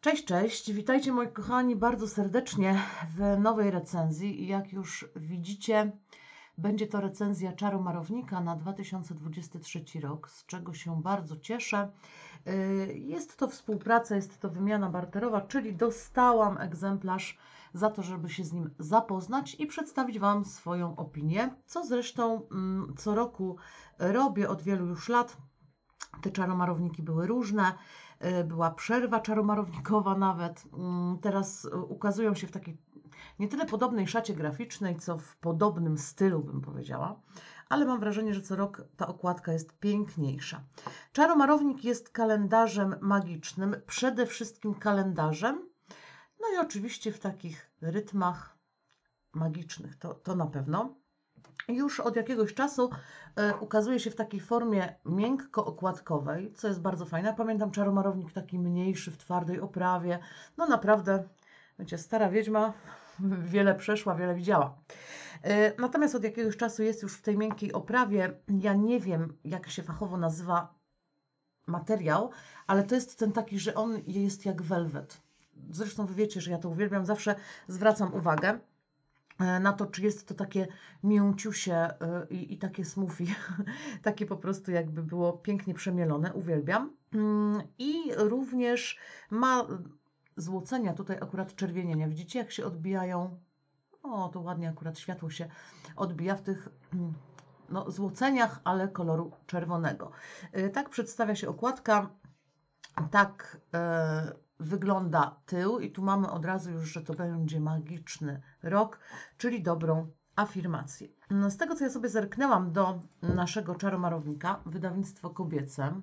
Cześć, cześć, witajcie moi kochani bardzo serdecznie w nowej recenzji i jak już widzicie, będzie to recenzja Czaromarownika na 2023 rok, z czego się bardzo cieszę. Jest to współpraca, jest to wymiana barterowa, czyli dostałam egzemplarz za to, żeby się z nim zapoznać i przedstawić Wam swoją opinię, co zresztą co roku robię od wielu już lat. Te czaromarowniki były różne, była przerwa czaromarownikowa nawet. Teraz ukazują się w takiej nie tyle podobnej szacie graficznej, co w podobnym stylu, bym powiedziała, ale mam wrażenie, że co rok ta okładka jest piękniejsza. Czaromarownik jest kalendarzem magicznym, przede wszystkim kalendarzem, no i oczywiście w takich rytmach magicznych, to na pewno. Już od jakiegoś czasu ukazuje się w takiej formie miękko-okładkowej, co jest bardzo fajne. Pamiętam czaromarownik taki mniejszy, w twardej oprawie. No naprawdę, wiecie, stara wiedźma wiele przeszła, wiele widziała. Natomiast od jakiegoś czasu jest już w tej miękkiej oprawie. Ja nie wiem, jak się fachowo nazywa materiał, ale to jest ten taki, że on jest jak welwet. Zresztą wy wiecie, że ja to uwielbiam. Zawsze zwracam uwagę na to, czy jest to takie mięciusie i takie smoothie, takie po prostu jakby było pięknie przemielone, uwielbiam. I również ma złocenia, tutaj akurat czerwienienia. Widzicie, jak się odbijają? O, to ładnie akurat światło się odbija w tych no, złoceniach, ale koloru czerwonego. Tak przedstawia się okładka, tak wygląda tył i tu mamy od razu już, że to będzie magiczny rok, czyli dobrą afirmację. Z tego, co ja sobie zerknęłam do naszego czaromarownika, wydawnictwo kobiece.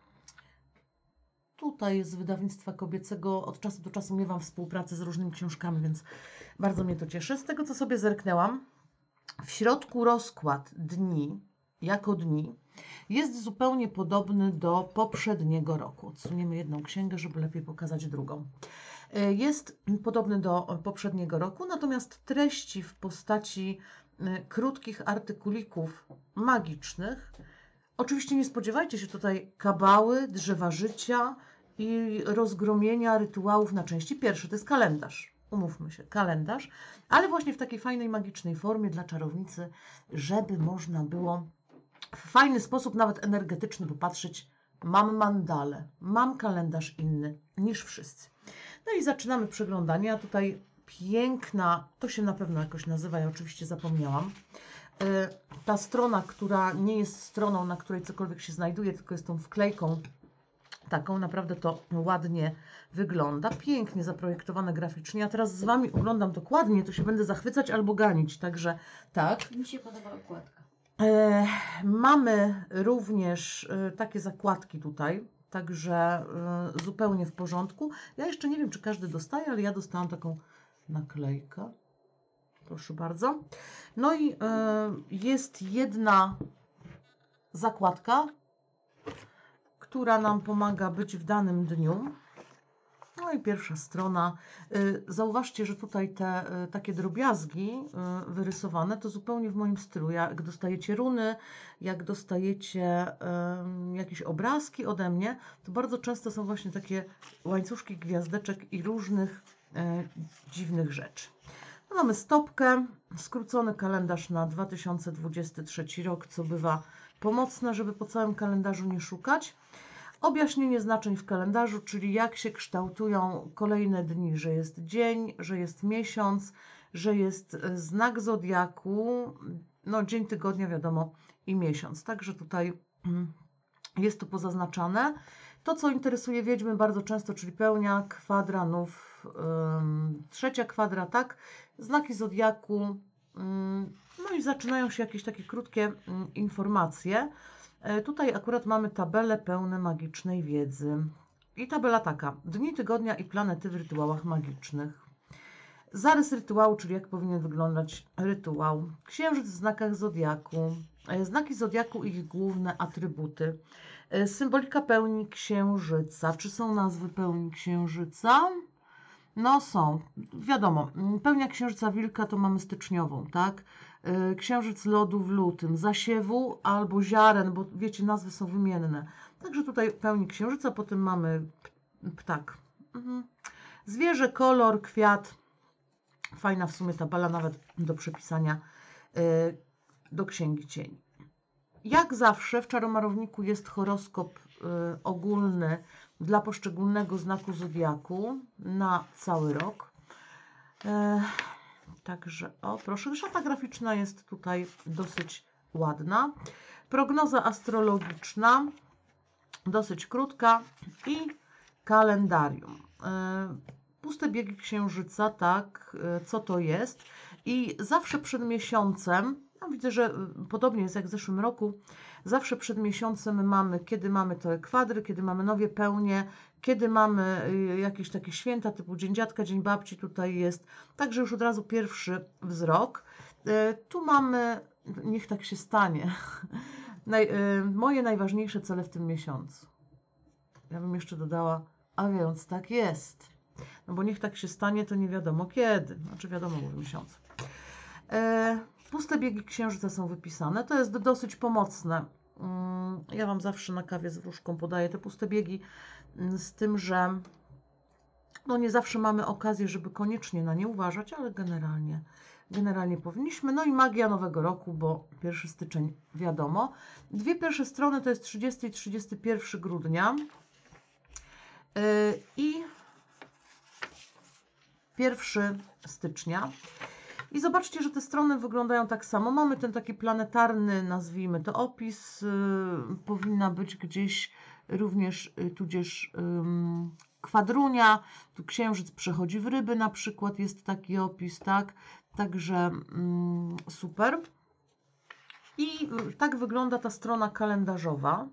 Tutaj z wydawnictwa kobiecego od czasu do czasu miewam współpracę z różnymi książkami, więc bardzo mnie to cieszy. Z tego, co sobie zerknęłam, w środku rozkład dni, jako dni, jest zupełnie podobny do poprzedniego roku. Odsuniemy jedną księgę, żeby lepiej pokazać drugą. Jest podobny do poprzedniego roku, natomiast treści w postaci krótkich artykulików magicznych. Oczywiście nie spodziewajcie się tutaj kabały, drzewa życia i rozgromienia rytuałów na części pierwsze. To jest kalendarz. Umówmy się, kalendarz, ale właśnie w takiej fajnej, magicznej formie dla czarownicy, żeby można było w fajny sposób, nawet energetyczny, popatrzeć. Mam mandalę, mam kalendarz inny niż wszyscy. No i zaczynamy przeglądanie. A tutaj piękna, to się na pewno jakoś nazywa, ja oczywiście zapomniałam. Ta strona, która nie jest stroną, na której cokolwiek się znajduje, tylko jest tą wklejką taką, naprawdę to ładnie wygląda. Pięknie zaprojektowane graficznie. Ja teraz z Wami oglądam dokładnie, to się będę zachwycać albo ganić, także tak. Mi się podoba okładka. Mamy również takie zakładki tutaj, także zupełnie w porządku. Ja jeszcze nie wiem, czy każdy dostaje, ale ja dostałam taką naklejkę. Proszę bardzo. No i jest jedna zakładka, która nam pomaga być w danym dniu. No i pierwsza strona. Zauważcie, że tutaj te takie drobiazgi wyrysowane to zupełnie w moim stylu. Jak dostajecie runy, jak dostajecie jakieś obrazki ode mnie, to bardzo często są właśnie takie łańcuszki gwiazdeczek i różnych dziwnych rzeczy. No, mamy stopkę, skrócony kalendarz na 2023 rok, co bywa pomocne, żeby po całym kalendarzu nie szukać. Objaśnienie znaczeń w kalendarzu, czyli jak się kształtują kolejne dni, że jest dzień, że jest miesiąc, że jest znak zodiaku, no dzień tygodnia wiadomo i miesiąc. Także tutaj jest to pozaznaczane. To, co interesuje wiedźmy bardzo często, czyli pełnia, kwadra, nów, trzecia kwadra, tak, znaki zodiaku, no i zaczynają się jakieś takie krótkie informacje. Tutaj akurat mamy tabelę pełne magicznej wiedzy. I tabela taka. Dni tygodnia i planety w rytuałach magicznych. Zarys rytuału, czyli jak powinien wyglądać rytuał. Księżyc w znakach zodiaku. Znaki zodiaku i ich główne atrybuty. Symbolika pełni księżyca. Czy są nazwy pełni księżyca? No są. Wiadomo, pełnia księżyca wilka to mamy styczniową, tak? Księżyc lodu w lutym, zasiewu albo ziaren, bo wiecie, nazwy są wymienne. Także tutaj pełni księżyca, potem mamy ptak. Zwierzę, kolor, kwiat. Fajna w sumie tabela nawet do przepisania do Księgi Cieni. Jak zawsze w Czaromarowniku jest horoskop ogólny dla poszczególnego znaku zodiaku na cały rok. Także, o proszę, szata graficzna jest tutaj dosyć ładna. Prognoza astrologiczna, dosyć krótka i kalendarium. Puste biegi Księżyca, tak, co to jest? I zawsze przed miesiącem, no widzę, że podobnie jest jak w zeszłym roku, zawsze przed miesiącem mamy, kiedy mamy te kwadry, kiedy mamy nowe pełnie, kiedy mamy jakieś takie święta typu Dzień Dziadka, Dzień Babci, tutaj jest. Także już od razu pierwszy wzrok. Tu mamy, niech tak się stanie, moje najważniejsze cele w tym miesiącu. Ja bym jeszcze dodała, a więc tak jest. No bo niech tak się stanie, to nie wiadomo kiedy. Znaczy wiadomo, w miesiącu. Puste biegi Księżyca są wypisane. To jest dosyć pomocne. Ja Wam zawsze na kawie z wróżką podaję te puste biegi, z tym, że no nie zawsze mamy okazję, żeby koniecznie na nie uważać, ale generalnie powinniśmy. No i magia Nowego Roku, bo 1 styczeń wiadomo. Dwie pierwsze strony to jest 30 i 31 grudnia. I 1 stycznia. I zobaczcie, że te strony wyglądają tak samo. Mamy ten taki planetarny, nazwijmy to opis. Powinna być gdzieś również tudzież kwadrunia. Tu Księżyc przechodzi w ryby na przykład. Jest taki opis, tak? Także super. I tak wygląda ta strona kalendarzowa.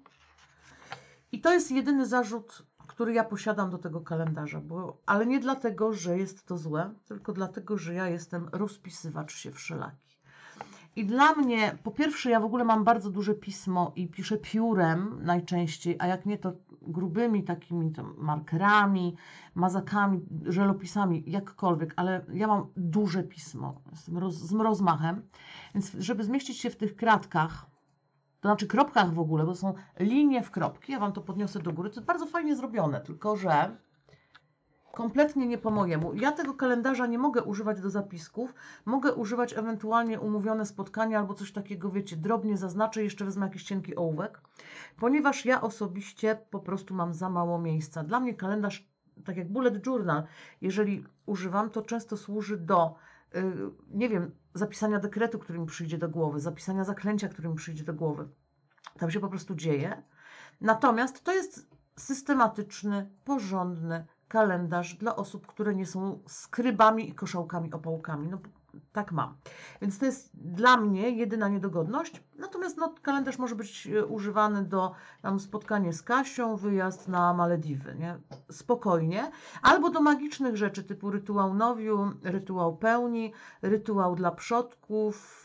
I to jest jedyny zarzut, który ja posiadam do tego kalendarza, ale nie dlatego, że jest to złe, tylko dlatego, że ja jestem rozpisywacz się wszelaki. I dla mnie, po pierwsze, ja w ogóle mam bardzo duże pismo i piszę piórem najczęściej, a jak nie, to grubymi takimi tam markerami, mazakami, żelopisami, jakkolwiek, ale ja mam duże pismo z rozmachem, więc żeby zmieścić się w tych kratkach, to znaczy kropkach w ogóle, bo są linie w kropki, ja Wam to podniosę do góry, to jest bardzo fajnie zrobione, tylko że kompletnie nie po mojemu. Ja tego kalendarza nie mogę używać do zapisków, mogę używać ewentualnie umówione spotkania albo coś takiego, wiecie, drobnie zaznaczę, jeszcze wezmę jakiś cienki ołówek, ponieważ ja osobiście po prostu mam za mało miejsca. Dla mnie kalendarz, tak jak bullet journal, jeżeli używam, to często służy do nie wiem, zapisania dekretu, który mi przyjdzie do głowy, zapisania zaklęcia, który mi przyjdzie do głowy. Tam się po prostu dzieje. Natomiast to jest systematyczny, porządny kalendarz dla osób, które nie są skrybami i koszałkami opałkami. No tak mam. Więc to jest dla mnie jedyna niedogodność. Natomiast no, kalendarz może być używany do tam, spotkania z Kasią, wyjazd na Malediwy, nie? Spokojnie. Albo do magicznych rzeczy typu rytuał nowiu, rytuał pełni, rytuał dla przodków,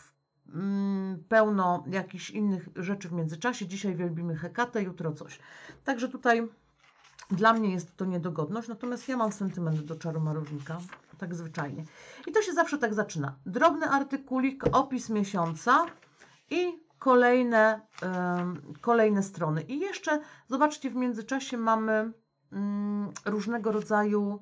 pełno jakichś innych rzeczy w międzyczasie. Dzisiaj wielbimy Hekatę, jutro coś. Także tutaj dla mnie jest to niedogodność, natomiast ja mam sentyment do Czaromarownika, tak zwyczajnie. I to się zawsze tak zaczyna. Drobny artykulik, opis miesiąca i kolejne strony. I jeszcze, zobaczcie, w międzyczasie mamy różnego rodzaju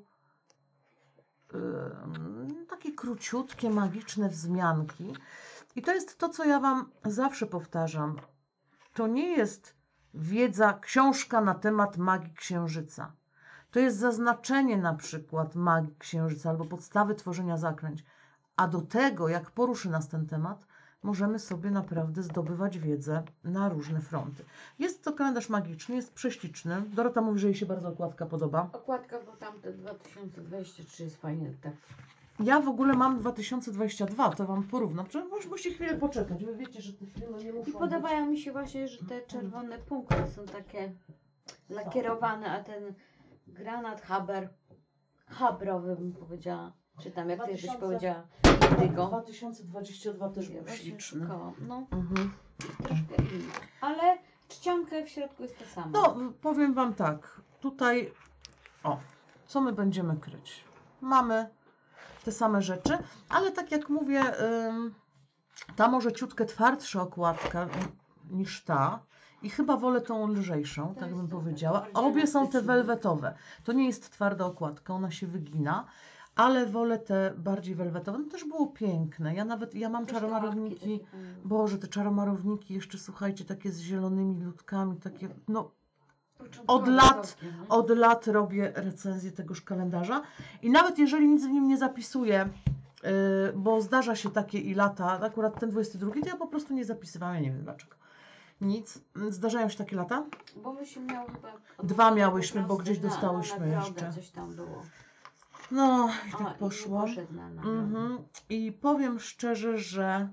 takie króciutkie, magiczne wzmianki. I to jest to, co ja Wam zawsze powtarzam. To nie jest wiedza, książka na temat magii Księżyca. To jest zaznaczenie na przykład magii Księżyca albo podstawy tworzenia zaklęć. A do tego, jak poruszy nas ten temat, możemy sobie naprawdę zdobywać wiedzę na różne fronty. Jest to kalendarz magiczny, jest prześliczny. Dorota mówi, że jej się bardzo okładka podoba. Okładka, bo tamte 2023 jest fajnie, tak. Ja w ogóle mam 2022, to Wam porównam. Musi chwilę poczekać, Wy wiecie, że te filmy nie muszą I podobają mi się właśnie, że te czerwone punkty są takie lakierowane, a ten granat habrowy bym powiedziała, czy tam jak Ty żeś powiedziała, tego. 2022 też był śliczny. No, troszkę inny. Ale czcionka w środku jest ta sama. No, powiem Wam tak, tutaj, co my będziemy kryć? Mamy te same rzeczy, ale tak jak mówię, ta może ciutkę twardsza okładka, niż ta. I chyba wolę tą lżejszą, To tak jest bym to powiedziała. bardziej Obie są te elastyczne. welwetowe. To nie jest twarda okładka, ona się wygina, ale wolę te bardziej welwetowe. No też było piękne. Ja mam Też te czaromarowniki. łapki takie fajne. Boże, te czaromarowniki jeszcze, słuchajcie, takie z zielonymi ludkami, takie, no Początkowe lat, całkiem, nie? od lat robię recenzję tegoż kalendarza i nawet jeżeli nic w nim nie zapisuję, bo zdarza się takie i lata, akurat ten 22, to ja po prostu nie zapisywałam, ja nie wiem dlaczego. Nic. Zdarzają się takie lata? Bo myśmy miały chyba... Dwa miałyśmy, po bo prostu gdzieś dostałyśmy na drogę jeszcze. coś tam było. No i A, tak i nie poszło. poszedł na drogę. I powiem szczerze, że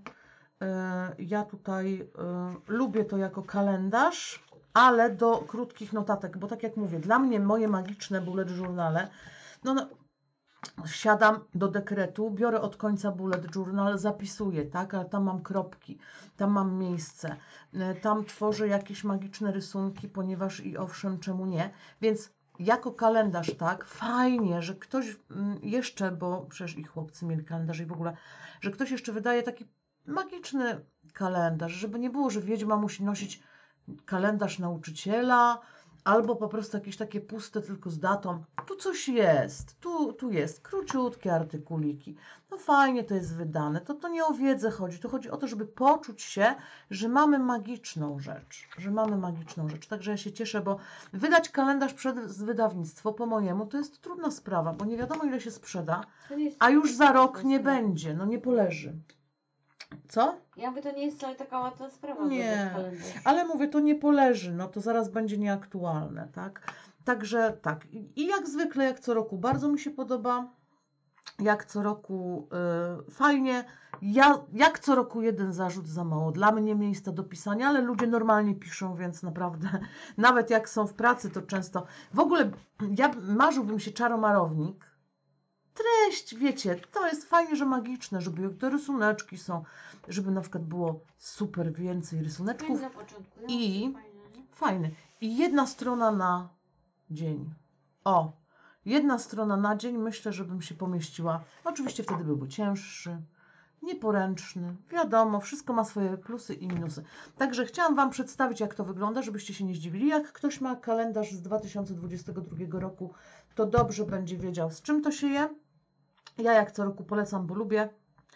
ja tutaj lubię to jako kalendarz, ale do krótkich notatek, bo tak jak mówię, dla mnie moje magiczne bullet journale, no siadam do dekretu, biorę od końca bullet journal, zapisuję, tak, ale tam mam kropki, tam mam miejsce, tam tworzę jakieś magiczne rysunki, ponieważ i owszem, czemu nie, więc jako kalendarz, tak, fajnie, że ktoś jeszcze, bo przecież i chłopcy mieli kalendarz i w ogóle, że ktoś jeszcze wydaje taki magiczny kalendarz, żeby nie było, że wiedźma musi nosić kalendarz nauczyciela, albo po prostu jakieś takie puste tylko z datą. Tu coś jest, tu jest, króciutkie artykuliki. No fajnie to jest wydane, to nie o wiedzę chodzi, to chodzi o to, żeby poczuć się, że mamy magiczną rzecz, Także ja się cieszę, bo wydać kalendarz przez wydawnictwo, po mojemu, to jest trudna sprawa, bo nie wiadomo ile się sprzeda, To nie jest a już za rok łatwa nie sprawa. będzie, no nie poleży. Co? Ja mówię, to nie jest wcale taka łatwa sprawa. Nie, wydać kalendarz. ale mówię, to nie poleży, no to zaraz będzie nieaktualne, tak? Także tak, i jak zwykle, jak co roku, bardzo mi się podoba, jak co roku fajnie, jak co roku jeden zarzut za mało, dla mnie miejsca do pisania, ale ludzie normalnie piszą, więc naprawdę, nawet jak są w pracy, to często, w ogóle marzyłbym się czaromarownik, treść, wiecie, to jest fajnie, że magiczne, żeby te rysuneczki są, żeby na przykład było super więcej rysuneczków. Fajnie na początku. No, I fajne, nie? fajny. I jedna strona na dzień. O, jedna strona na dzień, myślę, że bym się pomieściła. Oczywiście wtedy byłby cięższy, nieporęczny. Wiadomo, wszystko ma swoje plusy i minusy. Także chciałam Wam przedstawić, jak to wygląda, żebyście się nie zdziwili. Jak ktoś ma kalendarz z 2022 roku, to dobrze będzie wiedział, z czym to się je. Ja jak co roku polecam, bo lubię.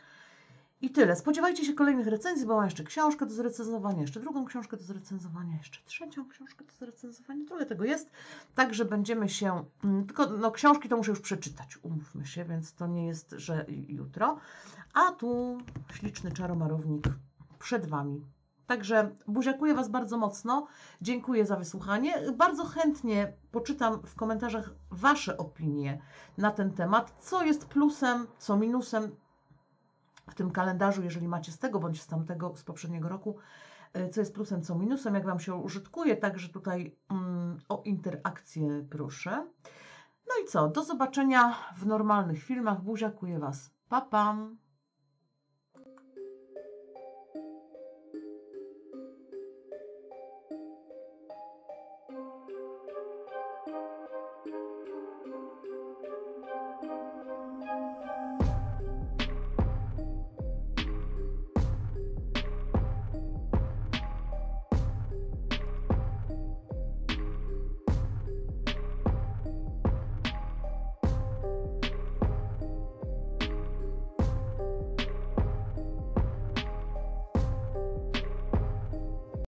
I tyle. Spodziewajcie się kolejnych recenzji, bo mam jeszcze książkę do zrecenzowania, jeszcze drugą książkę do zrecenzowania, jeszcze trzecią książkę do zrecenzowania. Tyle tego jest. Także będziemy się... Tylko no, książki to muszę już przeczytać, umówmy się, więc to nie jest, że jutro. A tu śliczny czaromarownik przed Wami. Także buziakuję Was bardzo mocno. Dziękuję za wysłuchanie. Bardzo chętnie poczytam w komentarzach Wasze opinie na ten temat. Co jest plusem, co minusem w tym kalendarzu, jeżeli macie z tego bądź z tamtego, z poprzedniego roku, co jest plusem, co minusem, jak Wam się użytkuje, także tutaj o interakcję proszę. No i co, do zobaczenia w normalnych filmach, buziakuję Was, pa pam!